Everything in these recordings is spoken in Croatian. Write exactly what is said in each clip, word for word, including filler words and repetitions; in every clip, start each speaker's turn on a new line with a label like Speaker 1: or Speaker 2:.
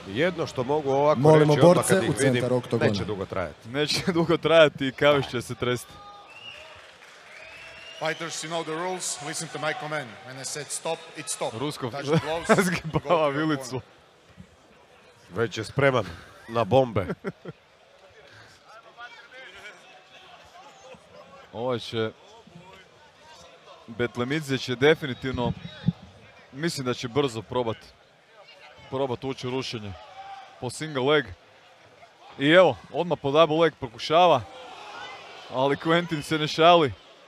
Speaker 1: Jedno što mogu ovako
Speaker 2: Molimo
Speaker 1: reći odmah
Speaker 2: borce
Speaker 1: kad ih
Speaker 2: u centar
Speaker 1: vidim,
Speaker 2: oktogona.
Speaker 1: neće dugo trajati.
Speaker 3: Neće dugo trajati i Kavić će se tresti.
Speaker 4: Fighters, you know the rules. Listen to my command. When I said stop, it's stop.
Speaker 3: Ruskov
Speaker 4: Touch the gloves,
Speaker 3: zgibava
Speaker 4: go to your
Speaker 3: vilicu.
Speaker 4: corner.
Speaker 1: Već je spreman na bombe.
Speaker 3: Ovo će... Betlemidze će definitivno... Mislim da će brzo probat. Probat ući u rušenje. Po single leg. I evo, odmah po double leg pokušava. Ali Quentin se ne šali.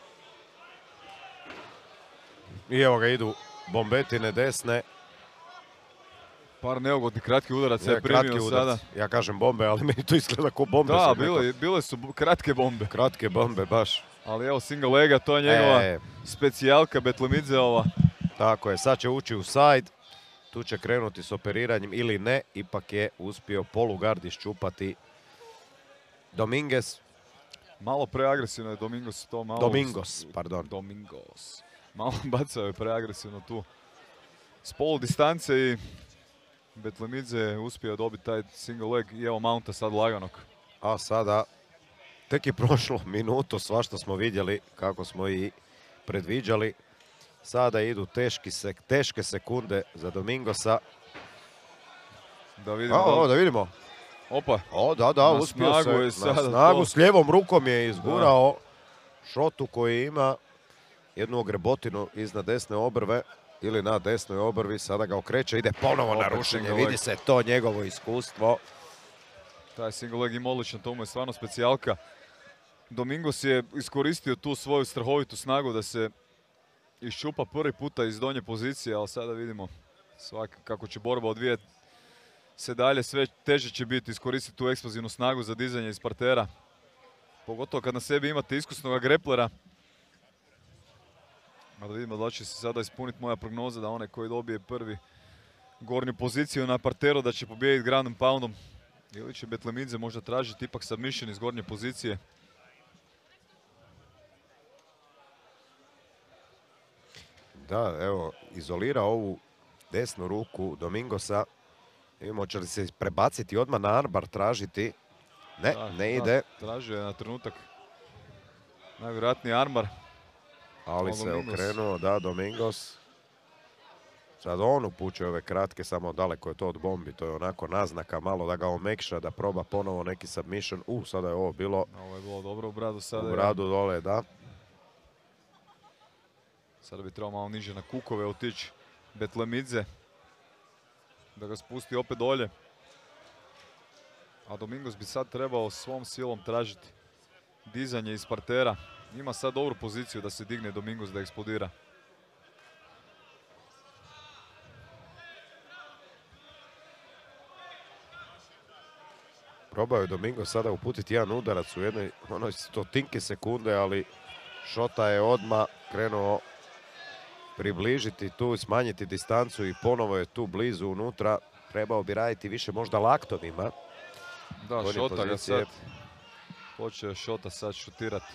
Speaker 1: I evo ga idu bombetine desne.
Speaker 3: Par neugodnih kratkih udaraca je
Speaker 1: Je, kratki
Speaker 3: primio
Speaker 1: udarac.
Speaker 3: sada.
Speaker 1: Ja kažem bombe, ali meni to izgleda kao bombe.
Speaker 3: Da,
Speaker 1: sam
Speaker 3: bile,
Speaker 1: rekao.
Speaker 3: bile su kratke bombe.
Speaker 1: Kratke bombe, baš.
Speaker 3: Ali evo single lega, to je njegova
Speaker 1: E.
Speaker 3: specijalka Betlemidzeova.
Speaker 1: Tako je, sad će ući u side. Tu će krenuti s operiranjem ili ne. Ipak je uspio polugard iščupati Dominguez.
Speaker 3: Malo preagresivno je Domingos to malo...
Speaker 1: Domingos, pardon.
Speaker 3: Domingos. Malo bacao je preagresivno tu. S polu distance i Betlemidze je uspio dobiti taj single leg i evo mounta sad laganog.
Speaker 1: A sada, tek je prošlo minuto, svašta smo vidjeli kako smo i predviđali. Sada idu teški sek, teške sekunde za Domingosa.
Speaker 3: Da vidimo.
Speaker 1: A, o, da vidimo.
Speaker 3: Opa.
Speaker 1: O, da, da,
Speaker 3: Na
Speaker 1: uspio
Speaker 3: snagu
Speaker 1: se.
Speaker 3: je
Speaker 1: Na
Speaker 3: sada
Speaker 1: snagu,
Speaker 3: to.
Speaker 1: s lijevom rukom je izgurao šotu koji ima jednu ogrebotinu iznad desne obrve ili na desnoj obrvi. Sada ga okreće, ide ponovo na
Speaker 3: Opet
Speaker 1: rušenje.
Speaker 3: single
Speaker 1: Vidi
Speaker 3: leg.
Speaker 1: se to njegovo iskustvo.
Speaker 3: Taj single leg ima odličan, to mu je stvarno specijalka. Domingos je iskoristio tu svoju strahovitu snagu da se iščupa prvi puta iz donje pozicije, ali sada vidimo svak, kako će borba odvijeti se dalje. Sve teže će biti iskoristiti tu eksplozivnu snagu za dizanje iz partera. Pogotovo kad na sebi imate iskusnog greplera. A da vidimo da li će se sada ispuniti moja prognoza da onaj koji dobije prvi gornju poziciju na parteru da će pobijediti ground and poundom. Ili će Betlemidze možda tražiti ipak submission iz gornje pozicije.
Speaker 1: Da, evo, izolira ovu desnu ruku Domingosa. Vidimo, će li se prebaciti odmah na armbar, tražiti. Ne,
Speaker 3: Da,
Speaker 1: ne
Speaker 3: da,
Speaker 1: ide.
Speaker 3: Tražio je na trenutak najvjerojatniji armbar.
Speaker 1: Ali
Speaker 3: O,
Speaker 1: se
Speaker 3: Domingos.
Speaker 1: okrenuo, da, Domingos. Sad on upućuje ove kratke, samo daleko je to od bombi. To je onako naznaka malo da ga omekša, da proba ponovo neki submission. U, sada je ovo bilo
Speaker 3: Ovo je bilo dobro u bradu sada.
Speaker 1: u
Speaker 3: je-
Speaker 1: bradu dole, da.
Speaker 3: Sada bi trebao malo niže na kukove otići Betlemidze. Da ga spusti opet dolje. A Domingos bi sad trebao svom silom tražiti dizanje iz partera. Ima sad dobru poziciju da se digne Domingos da eksplodira.
Speaker 1: Probao je Domingos sada uputiti jedan udarac u jednoj onoj stotinki sekunde, ali šota je odmah krenuo približiti tu i smanjiti distancu i ponovo je tu blizu unutra. Trebao bi raditi više možda laktovima.
Speaker 3: Da,
Speaker 1: Gornje
Speaker 3: šota ga
Speaker 1: pozicije.
Speaker 3: sad. Počeo je šota sad šutirati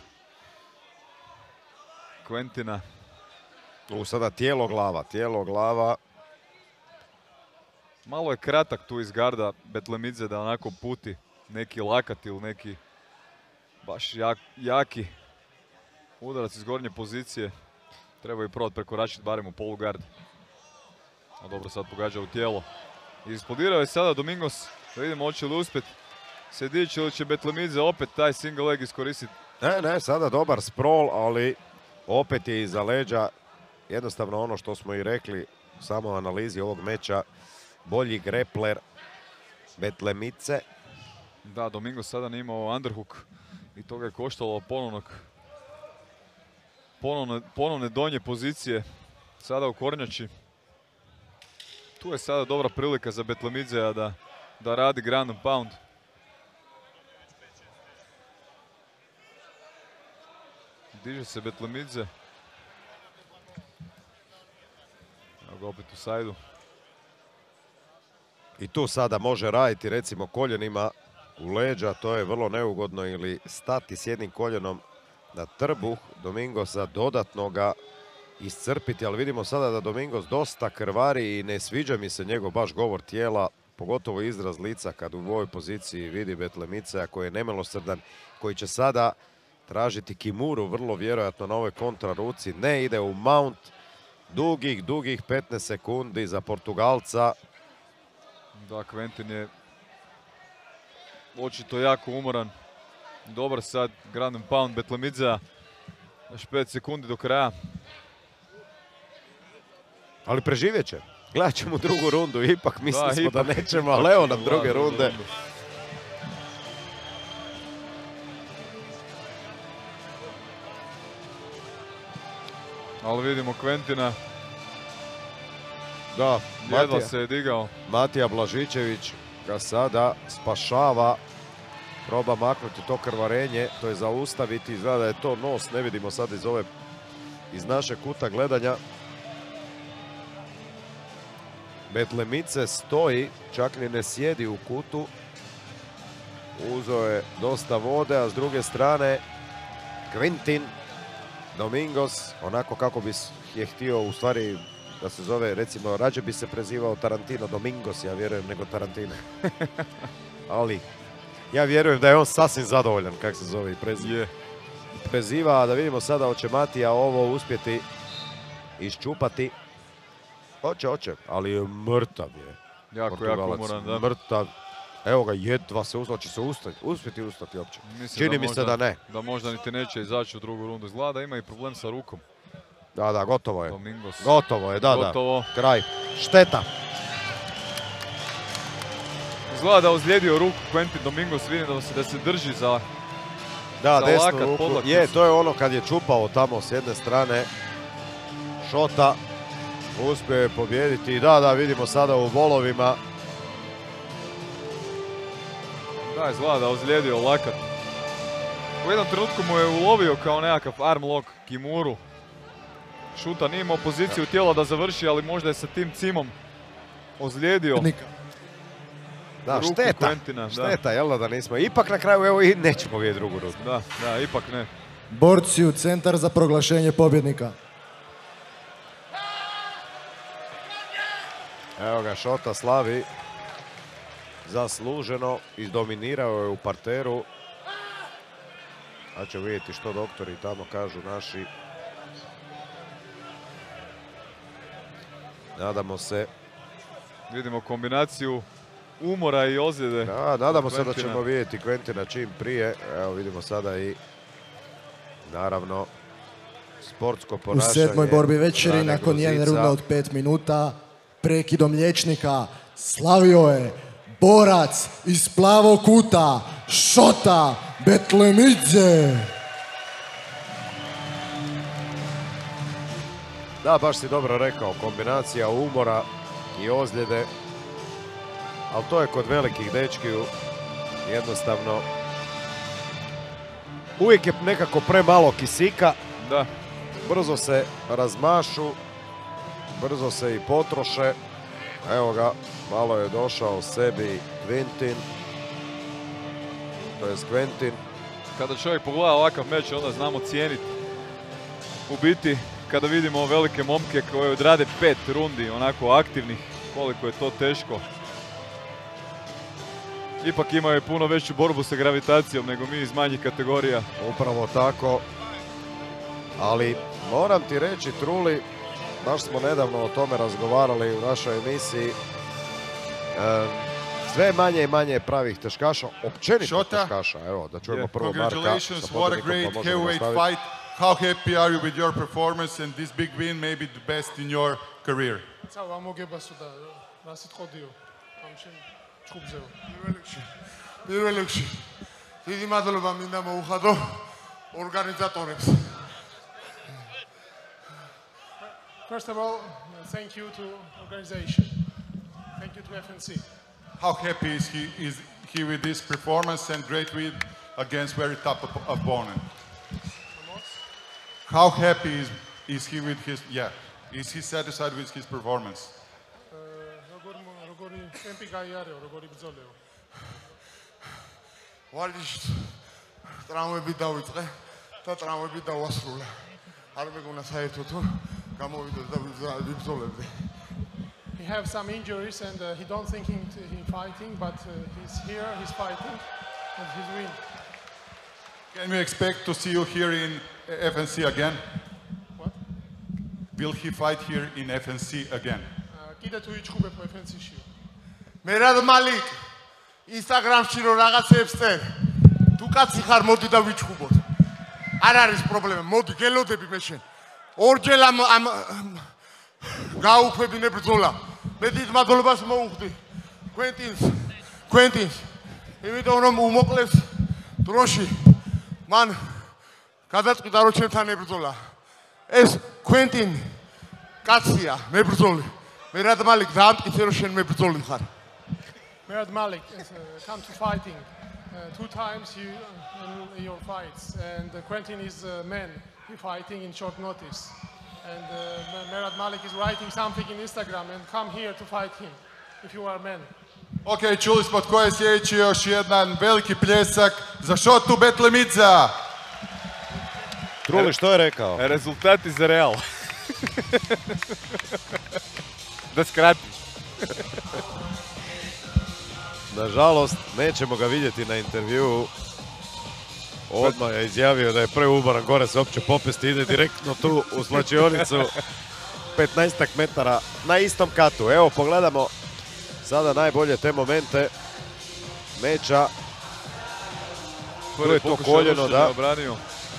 Speaker 3: Quentina.
Speaker 1: U, sada tijelo glava, tijelo glava.
Speaker 3: Malo je kratak tu iz garda Betlemidze da onako puti neki lakat ili neki baš jak, jaki udarac iz gornje pozicije. Treba i probati prekoračiti barem u polugard. A dobro, sad pogađa u tijelo. I eksplodirao je sada Domingos. Da vidimo hoće li uspjeti se dići ili će Betlemidze opet taj single leg iskoristiti.
Speaker 1: Ne, ne, sada dobar sprawl, ali opet je iza leđa. Jednostavno ono što smo i rekli u samoj analizi ovog meča. Bolji grepler Betlemidze.
Speaker 3: Da, Domingos sada nije imao underhook i to ga je koštalo ponovnog ponovne, ponovne donje pozicije sada u kornjači. Tu je sada dobra prilika za Betlemidzea da, da radi ground and pound. Diže se Betlemidze. Evo ga opet u sajdu.
Speaker 1: I tu sada može raditi recimo koljenima u leđa, to je vrlo neugodno, ili stati s jednim koljenom na trbuh Domingosa, dodatno ga iscrpiti, ali vidimo sada da Domingos dosta krvari i ne sviđa mi se njegov baš govor tijela pogotovo izraz lica kad u ovoj poziciji vidi Betlemicea koji je nemilosrdan, koji će sada tražiti Kimuru vrlo vjerojatno na ovoj kontraruci. Ne, ide u mount. Dugih, dugih petnaest sekundi za Portugalca.
Speaker 3: Da, Quentin je očito jako umoran. Dobar sad ground and pound Betlemicea. Još pet sekundi do kraja.
Speaker 1: Ali preživjet će. Gledat ćemo drugu rundu. Ipak mislili
Speaker 3: Da,
Speaker 1: smo
Speaker 3: ipak,
Speaker 1: da nećemo,
Speaker 3: ipak.
Speaker 1: ali evo nam
Speaker 3: Da,
Speaker 1: druge
Speaker 3: drugu
Speaker 1: runde.
Speaker 3: rundu. Ali vidimo Quentina.
Speaker 1: Da,
Speaker 3: Jedva
Speaker 1: Matija,
Speaker 3: se je digao.
Speaker 1: Matija Blažičević ga sada spašava. Proba maknuti to krvarenje, to je zaustaviti. Izgleda da je to nos, ne vidimo sad iz ove, iz naše kuta gledanja. Betlemice stoji, čak ni ne sjedi u kutu. Uzeo je dosta vode, a s druge strane Quentin Domingos, onako kako bi je htio u stvari da se zove, recimo, rađe bi se prezivao Tarantino Domingos, ja vjerujem, nego Tarantino. Ali ja vjerujem da je on sasvim zadovoljan, kako se zove i preziva.
Speaker 3: Je.
Speaker 1: Preziva, da vidimo sada hoće Matija ovo uspjeti iščupati. Hoće, hoće, ali je mrtav je.
Speaker 3: Jako, jako
Speaker 1: Portugalac.
Speaker 3: umoran, da.
Speaker 1: Mrtav. Evo ga, jedva se ustati, će se ustati, uspjeti ustati uopće.
Speaker 3: Mislim
Speaker 1: Čini
Speaker 3: da
Speaker 1: mi se
Speaker 3: možda-
Speaker 1: da ne.
Speaker 3: Da možda niti neće izaći u drugu rundu. Izgleda da ima i problem sa rukom.
Speaker 1: Da, da, gotovo je.
Speaker 3: Domingos.
Speaker 1: Gotovo je, da,
Speaker 3: Gotovo.
Speaker 1: da. Kraj. Šteta.
Speaker 3: Izgleda da ozlijedio ruku Quentin Domingos. Vidim da se, da se drži za...
Speaker 1: Da,
Speaker 3: Za
Speaker 1: desnu
Speaker 3: lakat,
Speaker 1: ruku.
Speaker 3: podlakticu.
Speaker 1: Je, to je ono kad je čupao tamo s jedne strane šota. Uspio je pobijediti. Da, da, vidimo sada u bolovima.
Speaker 3: Da, izgleda da ozlijedio lakat. U jednom trenutku mu je ulovio kao nekakav arm lock Kimuru. Šuta nije imao poziciju tijela da završi, ali možda je sa tim cimom ozlijedio
Speaker 1: Da,
Speaker 3: ruku
Speaker 1: šteta.
Speaker 3: Quentina. Da,
Speaker 1: Šteta, jel da, da nismo. Ipak na kraju, evo, i nećemo vidjeti drugu rundu.
Speaker 3: da, da, ipak ne.
Speaker 2: Borci u centar za proglašenje pobjednika.
Speaker 1: Evo ga, šota slavi. Zasluženo. Izdominirao je u parteru. A ćemo vidjeti što doktori tamo kažu naši. Nadamo se.
Speaker 3: Vidimo kombinaciju umora i ozljede.
Speaker 1: Da, nadamo se da
Speaker 3: Quentina.
Speaker 1: ćemo vidjeti Quentina čim prije. Evo vidimo sada i naravno sportsko
Speaker 2: U
Speaker 1: ponašanje.
Speaker 2: sedmoj borbi večeri,
Speaker 1: Rane
Speaker 2: nakon jedne
Speaker 1: Grozica.
Speaker 2: runde od pet minuta, prekidom liječnika, slavio je borac iz plavog kuta, Šota Betlemidze.
Speaker 1: Da, baš si dobro rekao, kombinacija umora i ozljede. Ali to je kod velikih dečkiju jednostavno uvijek je nekako premalo kisika,
Speaker 3: Da,
Speaker 1: brzo se razmašu, brzo se i potroše. Evo ga, malo je došao sebi Quentin, to je Quentin.
Speaker 3: kada čovjek pogleda ovakav meč, onda znamo cijeniti. U biti, kada vidimo velike momke koje odrade pet rundi, onako aktivnih, koliko je to teško. Ipak imaju i puno veću borbu sa gravitacijom nego mi iz manjih kategorija.
Speaker 1: Upravo tako. Ali moram ti reći, Truli, baš smo nedavno o tome razgovarali u našoj emisiji. E, sve manje i manje pravih teškaša, općenito
Speaker 4: Šota.
Speaker 1: teškaša. Evo, da čujemo
Speaker 3: Je.
Speaker 1: prvo Marka.
Speaker 4: Congratulations,
Speaker 1: sa
Speaker 4: what a
Speaker 1: potrebnikom,
Speaker 4: great
Speaker 1: pa možemo
Speaker 4: heavyweight
Speaker 1: nastaviti.
Speaker 4: fight. How happy are you with your performance and this big win, maybe the best in your career?
Speaker 5: წავა მოგებას და რასით ხოდიო ამ შენ ჭუბზეო პირველ რიგში პირველ რიგში დიდი მადლობა მინდა მოუხადო ორგანიზატორებს. First of all, thank you to organization. Thank you to F N C.
Speaker 4: How happy is he is he with this performance and great win against very tough op- opponent? How happy is, is he with his, yeah, is he satisfied with his performance?
Speaker 5: როგორ როგორი ტემპი გაიარეო, როგორი ბრძოლეო.
Speaker 6: ვარჯიშს ტრამვები დავიწყე და ტრამვები დავასრულე. არ მეგონა საერთოდ თუ გამოვიდოდ და ვიბრძოლებდი.
Speaker 5: he have some injuries and uh, he don't think he, he fighting, but uh, he's here, he's fighting, and he's win.
Speaker 4: Can we expect to see you here in F N C again?
Speaker 5: What?
Speaker 4: Will he fight here in F N C again?
Speaker 5: კიდე თუ იჩხუბებ F N C-ში.
Speaker 6: მერად მალიკ ინსტაგრამში რო რაღაცებს წერ, თუ კაცი ხარ, მოდი და ვიჩხუბოთ. არ არის პრობლემა, მოდი გელოდები მე შენ. ორჯერ ამ ამ გაუქმებინე ბრძოლა. მე დიდ მადლობას მოუხდი კვენტინს, კვენტინს. იმიტომ რომ უმოკლეს დროში მან გადაწყვიტა რომ ჩემთან ებრძოლა. ეს კვენტინ კაცია, მებრძოლი. მერად მალიკ დაამტკიცე რომ შენ მებრძოლი ხარ.
Speaker 5: Merad Malik is, uh, come to fighting uh, two times you, uh, in your fights, and uh, Quentin is a man, he fighting in short notice. And uh, Merad Malik is writing something in Instagram and come here to fight him, if you are a man.
Speaker 4: Ok, čuli smo tko je sljedeći, još jedan veliki pljesak za Šotu Betlemidza.
Speaker 1: Truli, što je rekao?
Speaker 3: Rezultati za Real. Da skratim.
Speaker 1: Nažalost, nećemo ga vidjeti na intervjuu. Odmah je izjavio da je prvi umoran gore se opće popesti, ide direktno tu u slačionicu. petnaestak metara na istom katu. Evo, pogledamo sada najbolje te momente meča. Tu je to koljeno, da.
Speaker 3: Obranio.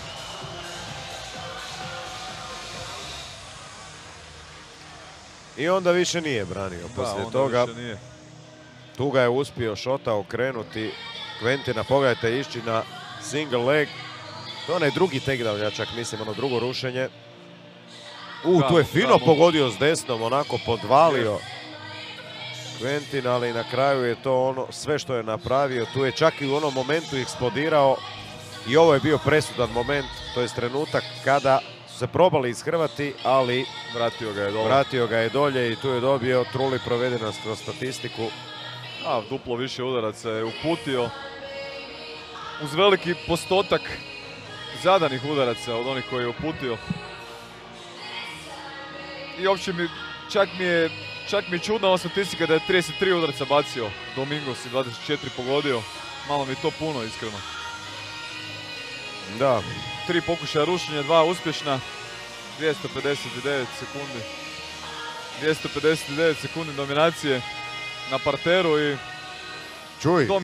Speaker 1: I onda više nije branio poslije toga.
Speaker 3: Nije.
Speaker 1: Tu ga je uspio Šota okrenuti Quentina, pogledajte, išći na single leg. To je onaj drugi takedown, ja čak mislim, ono drugo rušenje. U, tu je fino pogodio s desnom, onako podvalio Quentin, ali na kraju je to ono sve što je napravio. Tu je čak i u onom momentu eksplodirao i ovo je bio presudan moment, to je trenutak kada su se probali ishrvati, ali
Speaker 3: vratio ga je dolje.
Speaker 1: Vratio ga je dolje i tu je dobio Truli provedena kroz statistiku.
Speaker 3: A, duplo više udaraca je uputio uz veliki postotak zadanih udaraca od onih koji je uputio. I uopće mi, čak mi je, čak mi je čudna ova statistika da je trideset tri udarca bacio Domingos i dvadeset četiri pogodio. Malo mi je to puno, iskreno.
Speaker 1: Da.
Speaker 3: Tri pokušaja rušenja, dva uspješna, dvjesto pedeset devet sekundi. dvjesto pedeset devet sekundi dominacije na parteru i
Speaker 1: Čuj,